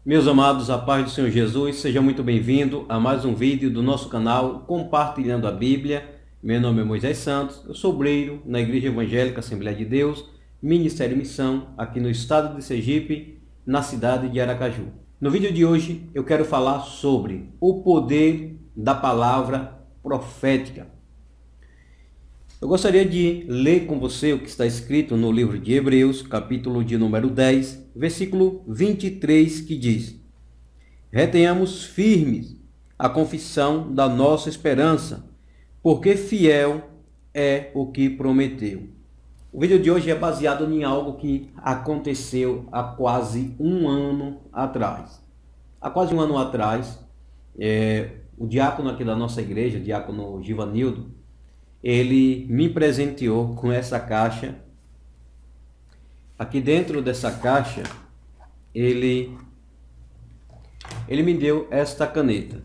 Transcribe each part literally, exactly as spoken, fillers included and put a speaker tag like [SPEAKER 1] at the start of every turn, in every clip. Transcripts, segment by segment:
[SPEAKER 1] Meus amados, a paz do Senhor Jesus, seja muito bem-vindo a mais um vídeo do nosso canal Compartilhando a Bíblia. Meu nome é Moisés Santos, eu sou obreiro na Igreja Evangélica Assembleia de Deus, Ministério e Missão, aqui no estado de Sergipe, na cidade de Aracaju. No vídeo de hoje eu quero falar sobre o poder da palavra profética. Eu gostaria de ler com você o que está escrito no livro de Hebreus, capítulo de número dez, versículo vinte e três, que diz: retenhamos firmes a confissão da nossa esperança, porque fiel é o que prometeu. O vídeo de hoje é baseado em algo que aconteceu há quase um ano atrás. Há quase um ano atrás, é, o diácono aqui da nossa igreja, o diácono Givanildo, ele me presenteou com essa caixa. Aqui dentro dessa caixa, ele, ele me deu esta caneta.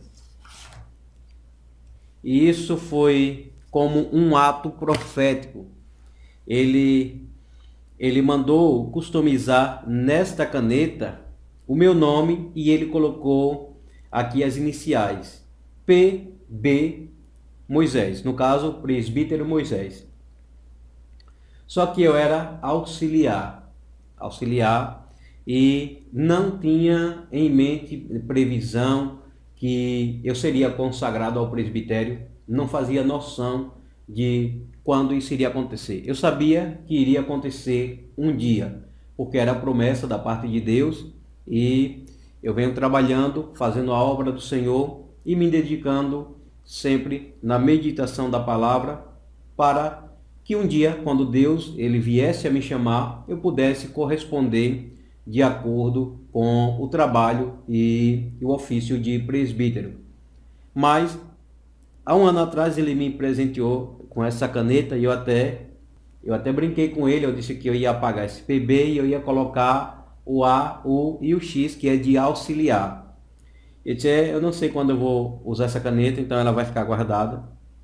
[SPEAKER 1] E isso foi como um ato profético. Ele, ele mandou customizar nesta caneta o meu nome e ele colocou aqui as iniciais. P B Moisés, no caso, presbítero Moisés. Só que eu era auxiliar, auxiliar e não tinha em mente previsão que eu seria consagrado ao presbitério, não fazia noção de quando isso iria acontecer. Eu sabia que iria acontecer um dia, porque era a promessa da parte de Deus e eu venho trabalhando, fazendo a obra do Senhor e me dedicando sempre na meditação da palavra, para que um dia, quando Deus ele viesse a me chamar, eu pudesse corresponder de acordo com o trabalho e o ofício de presbítero. Mas há um ano atrás ele me presenteou com essa caneta e eu até eu até brinquei com ele. Eu disse que eu ia apagar esse P B e eu ia colocar o A, o e o X, que é de auxiliar. Eu disse, eu não sei quando eu vou usar essa caneta, então ela vai ficar guardada.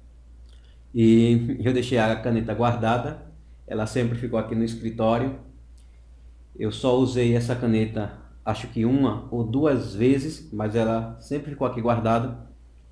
[SPEAKER 1] E eu deixei a caneta guardada, ela sempre ficou aqui no escritório. Eu só usei essa caneta, acho que uma ou duas vezes, mas ela sempre ficou aqui guardada.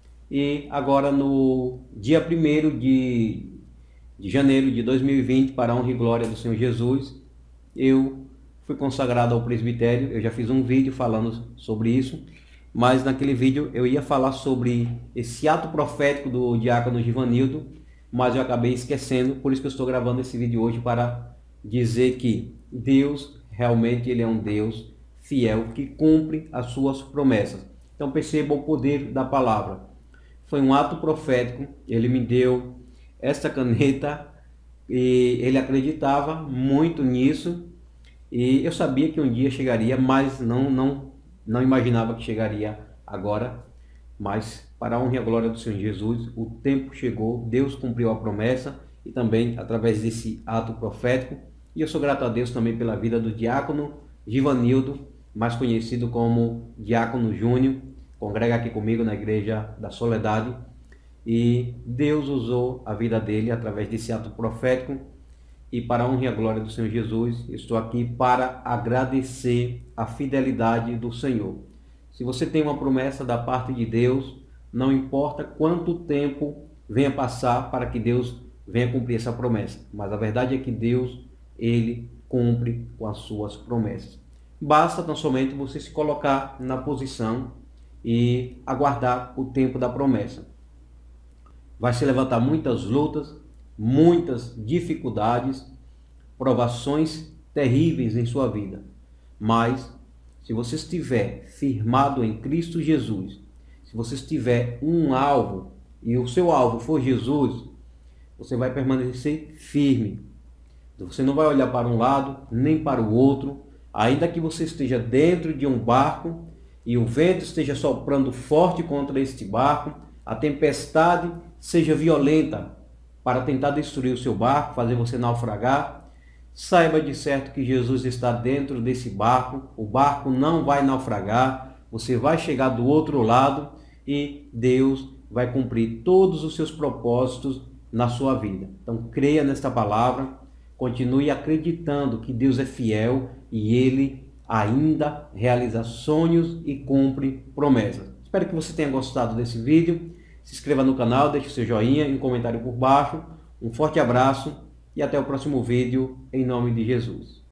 [SPEAKER 1] E agora no dia primeiro de, de janeiro de dois mil e vinte, para a honra e glória do Senhor Jesus, eu fui consagrado ao presbitério. Eu já fiz um vídeo falando sobre isso. Mas naquele vídeo eu ia falar sobre esse ato profético do diácono Givanildo, mas eu acabei esquecendo, por isso que eu estou gravando esse vídeo hoje, para dizer que Deus realmente ele é um Deus fiel, que cumpre as suas promessas. Então perceba o poder da palavra. Foi um ato profético, ele me deu esta caneta e ele acreditava muito nisso e eu sabia que um dia chegaria, mas não, não Não imaginava que chegaria agora, mas para a honra e a glória do Senhor Jesus, o tempo chegou, Deus cumpriu a promessa e também através desse ato profético. E eu sou grato a Deus também pela vida do diácono Givanildo, mais conhecido como Diácono Júnior, congrega aqui comigo na Igreja da Soledade. E Deus usou a vida dele através desse ato profético. E para a honra e a glória do Senhor Jesus, estou aqui para agradecer a fidelidade do Senhor. Se você tem uma promessa da parte de Deus, não importa quanto tempo venha passar para que Deus venha cumprir essa promessa. Mas a verdade é que Deus, ele cumpre com as suas promessas. Basta tão somente você se colocar na posição e aguardar o tempo da promessa. Vai se levantar muitas lutas, muitas dificuldades, provações terríveis em sua vida. Mas se você estiver firmado em Cristo Jesus, se você estiver um alvo e o seu alvo for Jesus, você vai permanecer firme. Você não vai olhar para um lado nem para o outro, ainda que você esteja dentro de um barco e o vento esteja soprando forte contra este barco, a tempestade seja violenta para tentar destruir o seu barco, fazer você naufragar. Saiba de certo que Jesus está dentro desse barco, o barco não vai naufragar, você vai chegar do outro lado e Deus vai cumprir todos os seus propósitos na sua vida. Então creia nesta palavra, continue acreditando que Deus é fiel e Ele ainda realiza sonhos e cumpre promessas. Espero que você tenha gostado desse vídeo. Se inscreva no canal, deixe seu joinha e um comentário por baixo. Um forte abraço e até o próximo vídeo, em nome de Jesus.